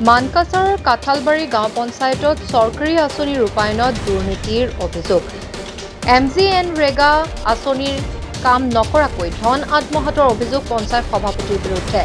মানকাছাৰৰ কাঠালবাৰী গাঁও পঞ্চায়তত চৰকাৰী আঁচনি ৰূপায়ণত দুৰ্নীতিৰ অভিযোগ। MGNৰেগা আঁচনিৰ কাম নকৰাকৈ ধন আত্মসাতৰ অভিযোগ পঞ্চায়ত সভাপতিৰ বিৰুদ্ধে।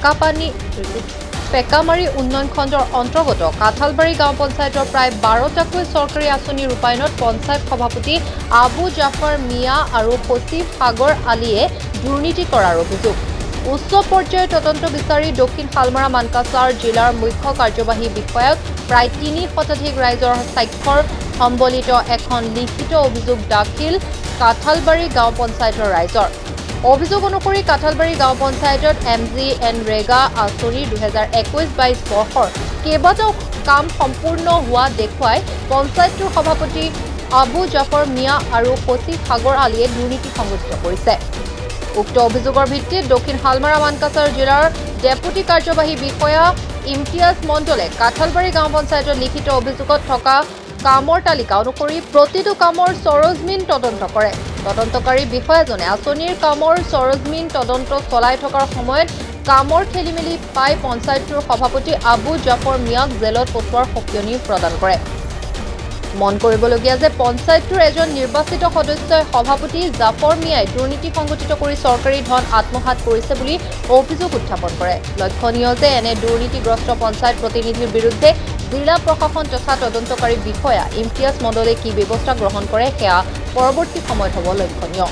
পেকামাৰী উন্নয়ন খণ্ডৰ অন্তৰ্গত কাঠালবাৰী গাঁও পঞ্চায়তৰ প্ৰায় 12টাকৈ চৰকাৰী আঁচনি ৰূপায়ণত পঞ্চায়ত সভাপতি আবু জাফৰ মিয়া আৰু সচিব সাগৰ আলীয়ে দুৰ্নীতি কৰাৰ অভিযোগ। উচ্চ পৰ্যায়ৰ তদন্ত বিচাৰি দক্ষিণ শালমাৰা মানকাছাৰ জিলাৰ মুখ্য কাৰ্যবাহী বিষয়াক প্ৰায় ৩ শতাধিক ৰাইজৰ স্বাক্ষৰ সম্বলিত এখন লিখিত অভিযোগ দাখিল কাঠালবাৰী গাঁও পঞ্চায়তৰ ৰাইজৰ। অভিযোগ অনুসৰি কাঠালবাৰী গাঁও পঞ্চায়তত MGNৰেগা আঁচনিৰ 2021-22 বৰ্ষৰ কেইবাটাও কাম সম্পূৰ্ণ হোৱা দেখুৱাই পঞ্চায়তটোৰ সভাপতি আবু জাফৰ মিয়া আৰু সচিব সাগৰ আলীয়ে দুৰ্নীতি সংঘটিত কৰিছে। উক্ত অভিযোগৰ ভিত্তিত দক্ষিণ শালমাৰা মানকাছাৰ জিলাৰ ডেপুটি কাৰ্যবাহী বিষয়া ইমতিয়াজ মণ্ডলে কাঠালবাৰী গাঁও পঞ্চায়তৰ লিখিত অভিযোগত থকা কামৰ তালিকা অনুসৰি প্ৰতিটো কামৰ সৰজমিন তদন্ত কৰে। তদন্তকাৰী বিষয়াজনে আঁচনিৰ কামৰ সৰজমিন তদন্ত চলাই থকাৰ সময়ত কামৰ খেলিমেলি পাই পঞ্চায়তটোৰ সভাপতি আবু জাফৰ মিয়াক জেলত পঠোৱাৰ সকিয়নি প্ৰদান কৰে। মন কৰিবলগীয়া যে পঞ্চায়তটোৰ এজন নিৰ্বাচিত সদস্যই সভাপতি জাফৰ মিয়াই দুৰ্নীতি সংঘটিত কৰি চৰকাৰী ধন আত্মসাত কৰিছে বুলি অভিযোগ উত্থাপন কৰে। লক্ষণীয় যে এনে দুৰ্নীতিগ্ৰস্ত পঞ্চায়ত প্ৰতিনিধিৰ বিৰুদ্ধে জিলা প্ৰশাসন তথা তদন্তকাৰী বিষয়া ইমতিয়াজ মণ্ডলে কি ব্যৱস্থা গ্ৰহণ কৰে সেয়া পৰৱৰ্তী সময়ত হ'ব লক্ষণীয়।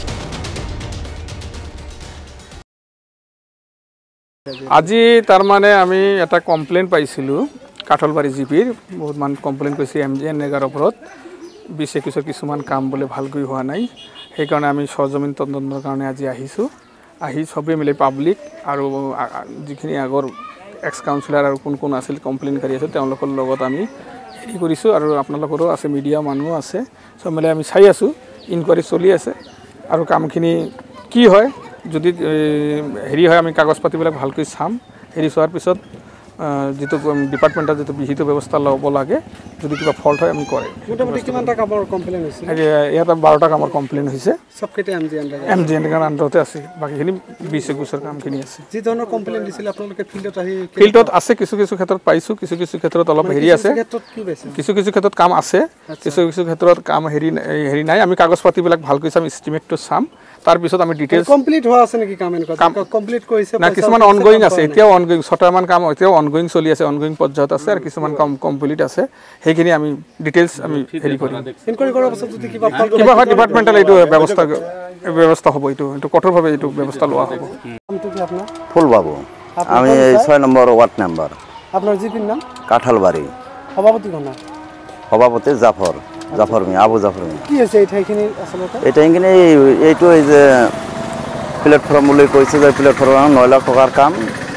আজি তাৰমানে আমি এটা কমপ্লেইন পাইছিলোঁ কাঠালবাৰী জিপিৰ বহুত মান কমপ্লেইন কৰিছে MGNৰেগাৰ ওপৰত 20-21 কিছুমান কাম বোলে ভালকৈ হোৱা নাই। সেইকাৰণে আমি সৰজমিন তদন্তৰ কাৰণে আজি আহিছোঁ। আহি চবেই মিলি পাব্লিক আৰু যিখিনি আগৰ এক্স কাউন্সিলাৰ আৰু কোন আছিল কমপ্লেইনকাৰী আছে তেওঁলোকৰ লগত আমি হেৰি কৰিছোঁ আৰু আপোনালোকৰো আছে মিডিয়া মানুহো আছে। চব মিলি আমি চাই আছোঁ, ইনকুৱাৰী চলি আছে আৰু কামখিনি কি হয় যদি হেৰি হয় আমি কাগজ পাতিবিলাক ভালকৈ চাম। হেৰি চোৱাৰ পিছত যেটো ডিপাৰ্টমেণ্টৰ যেটো বিহিত ব্যৱস্থা ল'ব লাগে যদি কিবা ফল্ট হয় আমি কৰে। মোটামুটি কিমানটা কামৰ কমপ্লেইন হৈছে? ইয়াতে 12টা কামৰ কমপ্লেইন হৈছে। সবকেইটা MGNৰেগাৰ আণ্ডাৰতে আছে, বাকীখিনি 20-21 কামখিনি আছে। যি ধৰণৰ কমপ্লেইন দিছিল আপোনালোকে ফিল্ডত আছে, কিছু ক্ষেত্ৰত পাইছোঁ, কিছু ক্ষেত্ৰত অলপ হেৰি আছে, কিছু ক্ষেত্ৰত কাম আছে, কিছু ক্ষেত্ৰত কাম হেৰি নাই। আমি কাগজ পাতিবিলাক ভালকৈ চাম, ইষ্টিমেটটো চাম, তাৰপিছত আমি ডিটেইলছ কমপ্লিট হোৱা আছে নেকি কাম এনেকুৱা কমপ্লিট কৰিছে না কিছুমান অনগোয়িং আছে, এতিয়াও অনগোয়িং 6টামান কাম এতিয়াও অনগোয়িং চলি আছে, অনগোয়িং পৰ্যায়ত আছে আৰু কিছুমান কাম কমপ্লিট আছে। সেইখিনি আমি ডিটেইলছ আমি হেৰি কৰিম। ইনকুৱাৰী কৰাৰ পাছত যদি কিবা হয় ডিপাৰ্টমেণ্টেল এইটো ব্যৱস্থা হ'ব, এইটো কঠোৰভাৱে এইটো ব্যৱস্থা লোৱা হ'ব। নামটো কি আপোনাৰ? ফুলবাবু, আমি 6 নম্বৰ ৱাৰ্ড মেম্বাৰ। আপোনাৰ জিপিৰ নাম? কাঠালবাৰী। সভাপতি কোন? সভাপতি জাফৰ মিয়া, আবু জাফৰ মিয়া। কি আছে এই ঠাইখিনি আচলতে? এই ঠাইখিনি এইটো এই যে প্লেটফৰ্ম বুলি কৈছে যে প্লেটফৰ্ম 9 লাখ টকাৰ কাম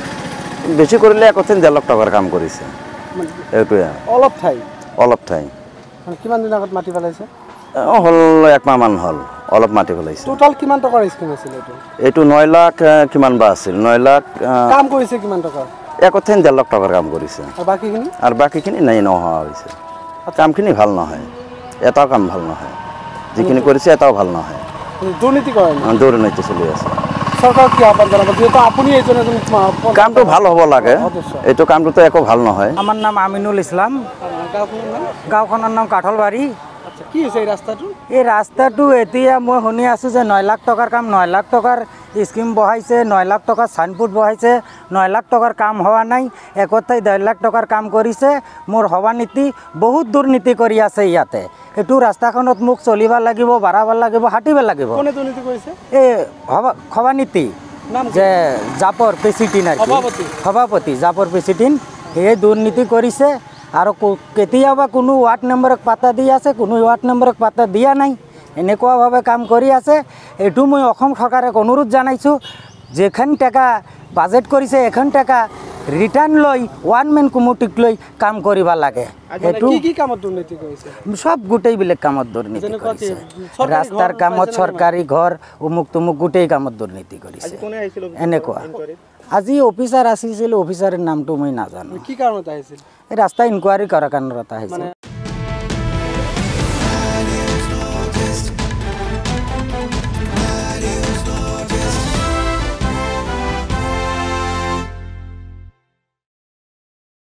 বেছি কৰিলে 1.5 লাখ টকাৰ কাম কৰিছে। এইটোৱে অলপ ঠাই কিমান দিন আগত মাটি পেলাইছে? হ'ল 1 মাহমান হ'ল অলপ মাটি পেলাইছে। টোটাল কিমান টকাৰ স্কিম আছিল এইটো 9 লাখ কিমান বা আছিল, 9 লাখ কাম কৰিছে কিমান টকা? 1.5 লাখ টকাৰ কাম কৰিছে। আৰু বাকীখিনি নাই নোহোৱা হৈছে। কামখিনি ভাল নহয়, এটাও কাম ভাল নহয়, যিখিনি কৰিছে এটাও ভাল নহয়। দুৰ্নীতি কৰে, দুৰ্নীতি চলি আছে। চৰকাৰক কি আহ্বান জনাব যিহেতু আপুনি এইজন কামটো ভাল হ'ব লাগে, এইটো কামটোতো একো ভাল নহয়। আমার নাম আমিনুল ইসলাম, গাঁওখনৰ নাম কাঠালবাৰী। কি হৈছে এই ৰাস্তাটো এতিয়া মই শুনি আছোঁ যে 9 লাখ টকাৰ কাম, 9 লাখ টকাৰ স্কিম বহাইছে, 9 লাখ টকাৰ চাইনবোৰ্ড বহাইছে, 9 লাখ টকাৰ কাম হোৱা নাই, 1.5 লাখ টকাৰ কাম কৰিছে। মোৰ সভানীতি বহুত দুৰ্নীতি কৰি আছে ইয়াতে। এইটো ৰাস্তাখনত মোক চলিব লাগিব, বাঢ়াব লাগিব, হাঁটিব লাগিব। এই সভানীতি যে জাপৰ প্ৰেচিডেণ্ট আৰু সভাপতি জাপৰ প্ৰেচিডেণ্ট সেয়ে দুৰ্নীতি কৰিছে। আৰু কেতিয়াবা কোনো ৱাৰ্ড মেম্বাৰক পাতা দি আছে, কোনো ৱাৰ্ড মেম্বাৰক পাতা দিয়া নাই, এনেকুৱাভাৱে কাম কৰি আছে। এইটো মই অসম চৰকাৰক অনুৰোধ জনাইছোঁ, যেখান টকা বাজেট কৰিছে এখন টকা ৰিটাৰ্ণ লৈ ওৱান মেন কমিটিক লৈ কাম কৰিব লাগে। সেইটো সব গোটেইবিলাক কামত দুৰ্নীতি কৰিছে, ৰাস্তাৰ কামত, চৰকাৰী ঘৰ, অমুক তমুক গোটেই কামত দুৰ্নীতি কৰিছে। এনেকুৱা আজি অফিচাৰ আছিল, অফিচাৰৰ নামটো মই নাজানো। কি কাৰণত আহিছিল? এই ৰাস্তা ইনকুৱাৰী কৰাৰ কাৰণত আহিছিল।